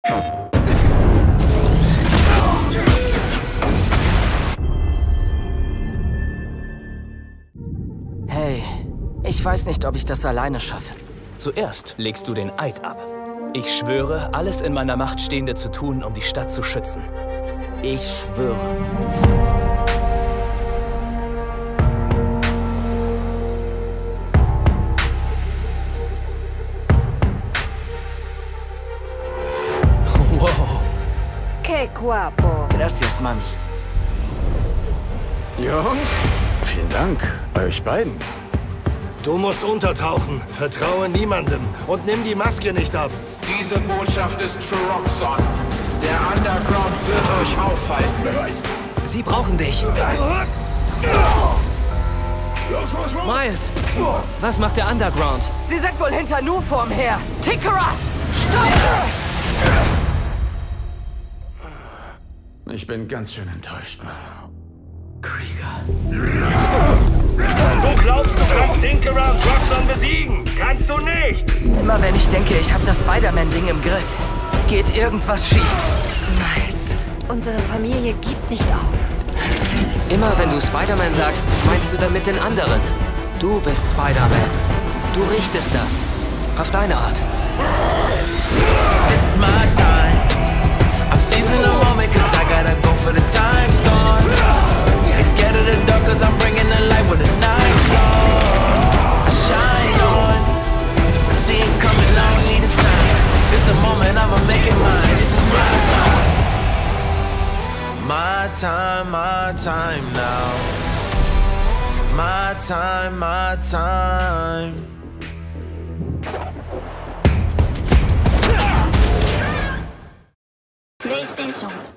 Hey, ich weiß nicht, ob ich das alleine schaffe. Zuerst legst du den Eid ab. Ich schwöre, alles in meiner Macht Stehende zu tun, um die Stadt zu schützen. Ich schwöre. Wow. Que guapo. Gracias, Mami. Jungs, vielen Dank. Euch beiden. Du musst untertauchen. Vertraue niemandem. Und nimm die Maske nicht ab. Diese Botschaft ist für Roxxon. Der Underground wird euch aufhalten. Sie brauchen dich. Miles, was macht der Underground? Sie sind wohl hinter Nuform her. Tinkerer, steuere! Ich bin ganz schön enttäuscht. Krieger. Du glaubst, du kannst Tinkerer und Roxxon besiegen. Kannst du nicht. Immer wenn ich denke, ich habe das Spider-Man-Ding im Griff, geht irgendwas schief. Miles, unsere Familie gibt nicht auf. Immer wenn du Spider-Man sagst, meinst du damit den anderen. Du bist Spider-Man. Du richtest das. Auf deine Art. This is my time. I'm seizing the moment cause I gotta go for the time's gone. Ain't scared of the dark cause I'm bringing the light when the night's gone. I shine on. I see it coming, I don't need a sign. This the moment, I'ma make it mine. This is my time. My time now. My time, my time. PlayStation